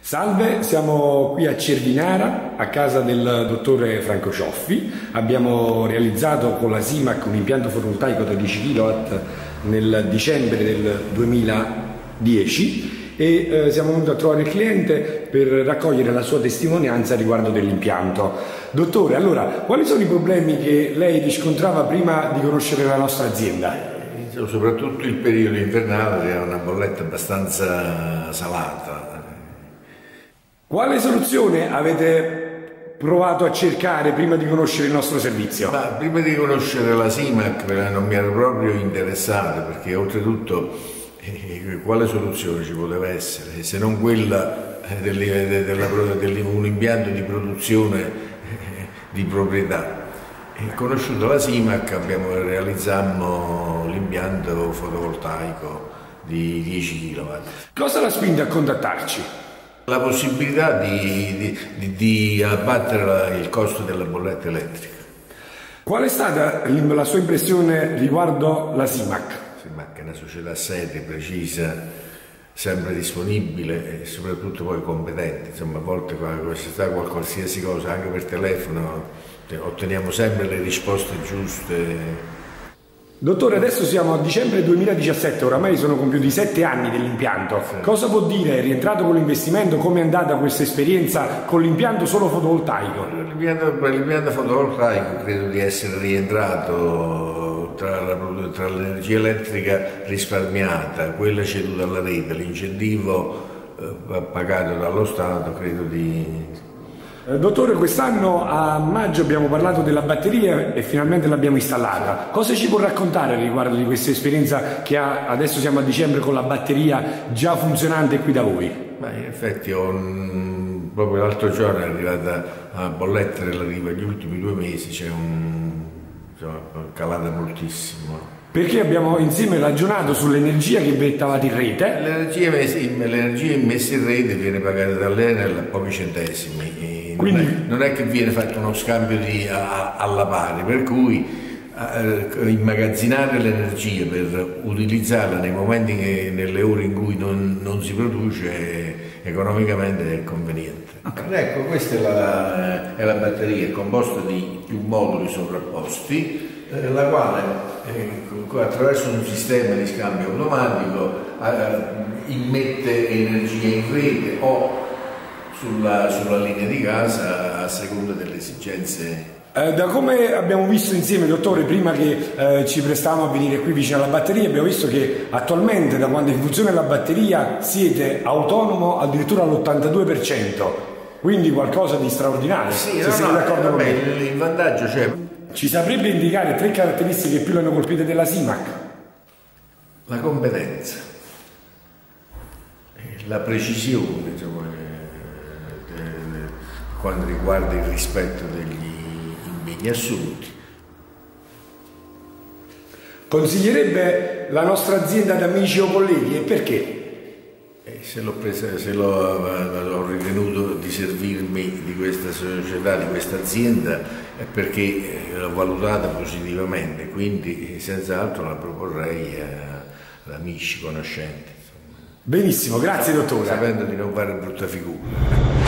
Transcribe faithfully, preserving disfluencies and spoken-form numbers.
Salve, siamo qui a Cervinara, a casa del dottore Franco Cioffi. Abbiamo realizzato con la Simac un impianto fotovoltaico da dieci chilowatt nel dicembre del duemiladieci e eh, siamo venuti a trovare il cliente per raccogliere la sua testimonianza riguardo dell'impianto. Dottore, allora, quali sono i problemi che lei riscontrava prima di conoscere la nostra azienda? Soprattutto il periodo invernale era una bolletta abbastanza salata. Quale soluzione avete provato a cercare prima di conoscere il nostro servizio? Ma prima di conoscere la Simac non mi ero proprio interessato, perché oltretutto eh, quale soluzione ci poteva essere se non quella eh, di un impianto di produzione eh, di proprietà. E conosciuto la Simac abbiamo realizzato l'impianto fotovoltaico di dieci chilowatt. Cosa l'ha spinto a contattarci? La possibilità di, di, di abbattere il costo della bolletta elettrica. Qual è stata la sua impressione riguardo la Simac? Simac è una società seria, precisa, sempre disponibile e soprattutto poi competente. Insomma, a volte quando si sta con qualsiasi cosa, anche per telefono, otteniamo sempre le risposte giuste. Dottore, adesso siamo a dicembre duemiladiciassette, oramai sono compiuti sette anni dell'impianto. Sì. Cosa può dire, è rientrato con l'investimento, come è andata questa esperienza con l'impianto solo fotovoltaico? L'impianto fotovoltaico credo di essere rientrato tra, tra l'energia elettrica risparmiata, quella ceduta alla rete, l'incentivo eh, pagato dallo Stato, credo di... Dottore, quest'anno a maggio abbiamo parlato della batteria e finalmente l'abbiamo installata. Cosa ci può raccontare riguardo di questa esperienza che ha, adesso siamo a dicembre con la batteria già funzionante qui da voi? Ma in effetti ho un, proprio l'altro giorno è arrivata la bolletta relativa agli ultimi due mesi, c'è un, insomma, calata moltissimo. Perché abbiamo insieme ragionato sull'energia che mettavate in rete? L'energia immessa in rete viene pagata dall'Enel a pochi centesimi. Quindi... Non, è, non è che viene fatto uno scambio di, a, alla pari, per cui eh, immagazzinare l'energia per utilizzarla nei momenti, che, nelle ore in cui non, non si produce, economicamente è conveniente. Okay. Ecco, questa è la, è la batteria, è composta di più moduli sovrapposti, eh, la quale eh, attraverso un sistema di scambio automatico eh, immette energia in rete o Sulla, sulla linea di casa a seconda delle esigenze. Eh, da come abbiamo visto insieme, dottore, prima che eh, ci prestavamo a venire qui vicino alla batteria, abbiamo visto che attualmente, da quando funziona la batteria, siete autonomo addirittura all'ottantadue per cento, quindi qualcosa di straordinario. Sì, se no, siete no, d'accordo con me? Il, il vantaggio c'è. Ci saprebbe indicare tre caratteristiche che più le hanno colpite della Simac? La competenza, la precisione, insomma, quando riguarda il rispetto degli impegni assunti. Consiglierebbe la nostra azienda ad amici o colleghi, e perché? Eh, se l'ho presa, se l'ho ho ritenuto di servirmi di questa società, di questa azienda, è perché l'ho valutata positivamente, quindi senz'altro la proporrei ad amici, conoscenti. Benissimo, grazie dottore. Sapendo di non fare brutta figura.